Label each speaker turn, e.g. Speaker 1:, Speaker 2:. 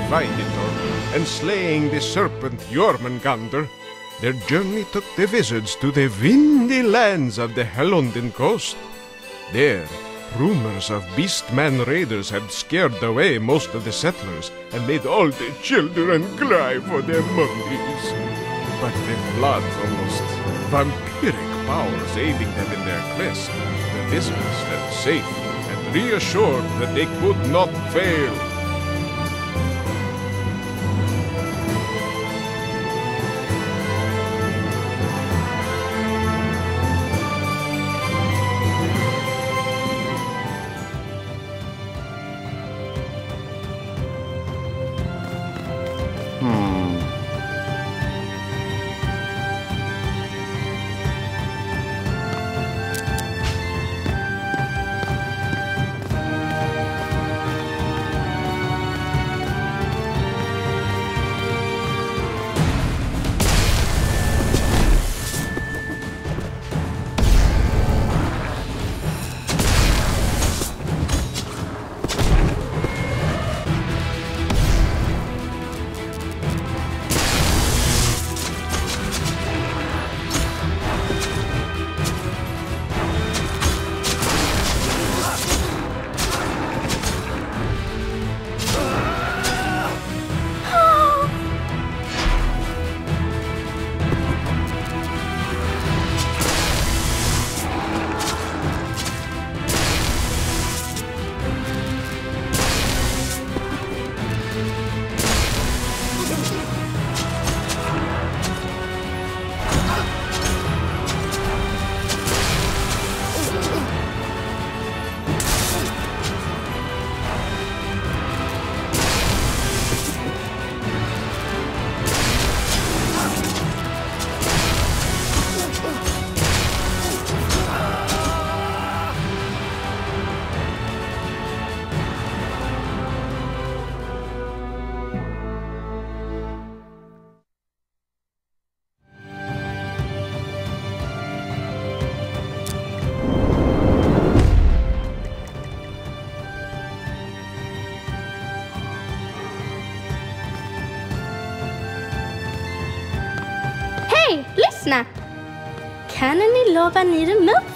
Speaker 1: Veiditor and slaying the serpent Jormungandr, their journey took the wizards to the windy lands of the Hellunden coast. There, rumors of beastman raiders had scared away most of the settlers and made all the children cry for their mummies. But with Vlad's vampiric powers aiding them in their quest, the wizards felt safe and reassured that they could not fail.
Speaker 2: Hej, lyssna! Kan ni lova ni remot